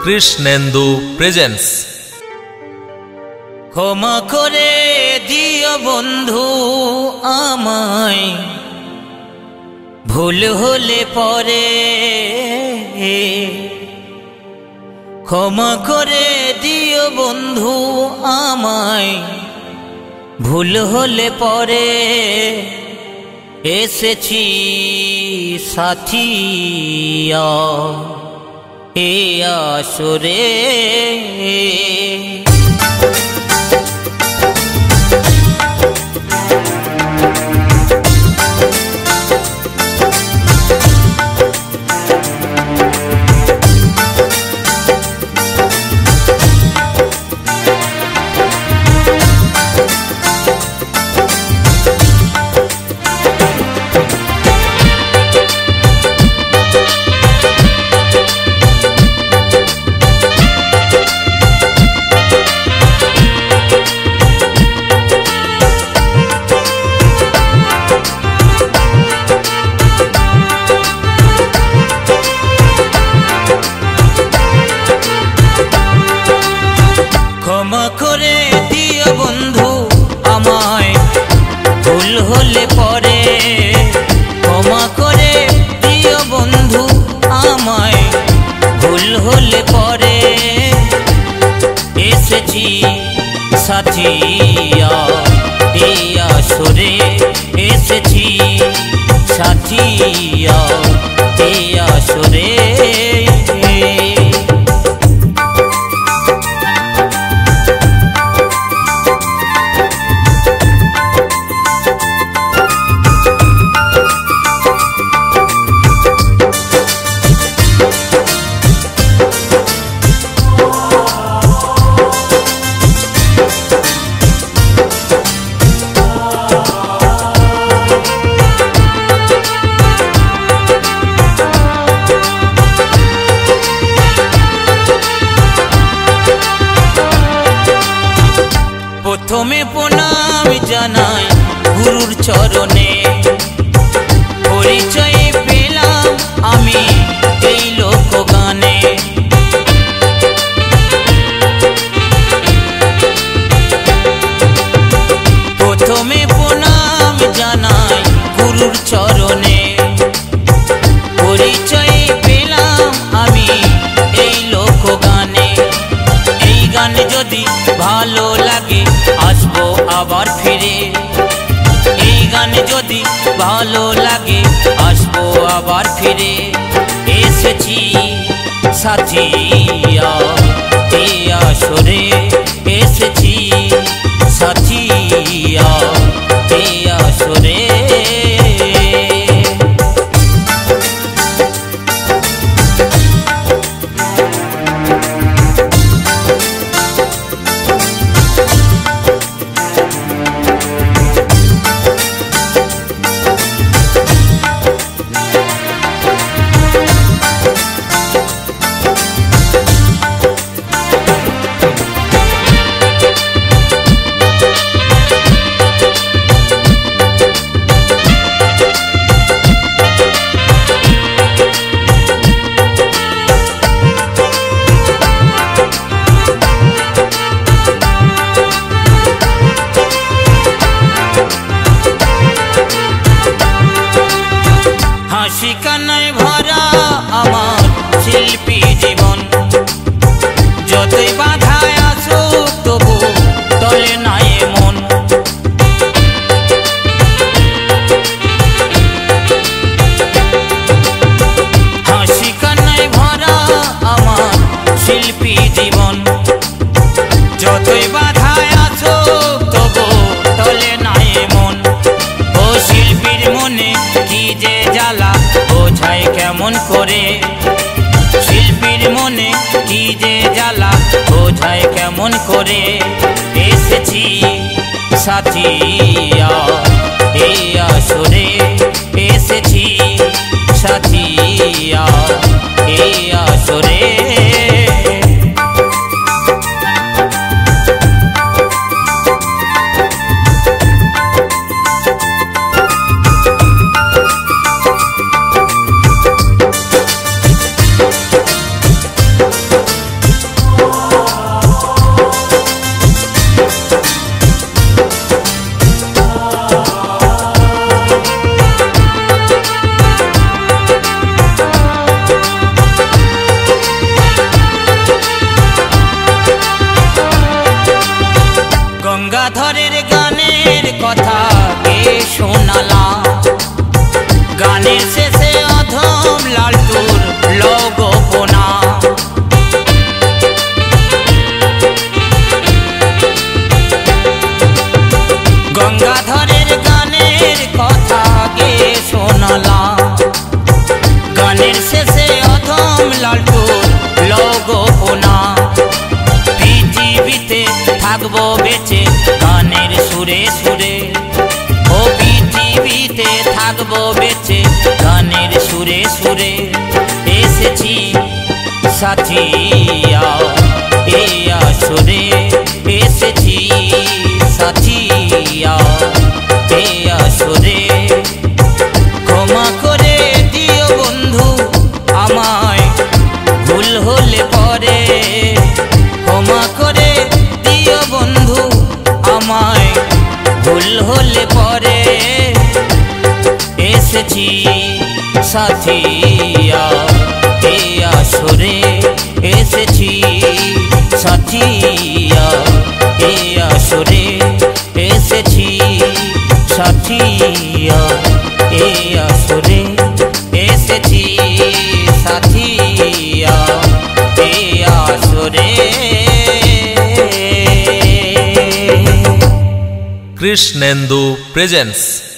Krishnendu presents. ক্ষমা করে দিও বন্ধু আমায়, ভুল হলে পরে। ক্ষমা করে দিও বন্ধু আমায়, ভুল হলে পরে। এসেছি সাথিয়া এ আসরে। ক্ষমা করে দিও বন্ধু আমায়, ভুল হলে পরে। ক্ষমা করে দিও বন্ধু আমায়, ভুল হলে পরে। এসেছি সাথিয়া এই আসরে, এসেছি সাথিয়া এই আসরে। প্রথমে প্রণাম জানাই গুরুর চরণে, পরিচয় পেলাম আমি এই লোকগানে। প্রথমে প্রণাম জানাই গুরুর চরণে, পরিচয় পেলাম আমি এই লোকগানে। এই গান যদি ভালো লাগে আসবো আবার ফিরে। এই গান যদি ভালো লাগে আসবো আবার ফিরে। এসেছি সাথিয়া এই আসরে, এসেছি সাথিয়া এই আসরে। হাসি কান্নায় ভরা আমার শিল্পী জীবন, যতই বাধায় আসুক তবু তলে নাই মন। হাসি কান্নায় ভরা আমার শিল্পী জীবন, যতই বাধায় আসুক তবু তলে নাই মন। ও শিল্পীর মনে কি যে জ্বালা বোঝাই কেমন করে। শিল্পীর মনে কি যে জ্বালা বোঝাই কেমন করে। এসেছি সাথিয়া এই আসরে, এসেছি সাথিয়া এই আসরে। গানের শেষে অধম লালটুর লগোপনা। গঙ্গাধরের গানের কথা গে শোনালাম, গানের শেষে অধম লালটুর লগোপনা। পৃথিবীতে থাকবো বেঁচে গানের সুরে সুরে, ও পৃথিবীতে থাকবো বেঁচে গানের সুরে সুরে। এসেছি সাথিয়া এই আসরে, এসেছি সাথিয়া এই আসরে। ক্ষমা করে দিও বন্ধু আমায় ভুল হলে পরে, ক্ষমা করে দিও বন্ধু আমায় ভুল হলে পরে। এসেছি সাথিয়া এই আসরে, এসেছি সাথিয়া এই আসরে, এসেছি সাথিয়া এই আসরে, এসেছি সাথিয়া এই আসরে। কৃষ্ণেন্দু প্রেজেন্টস।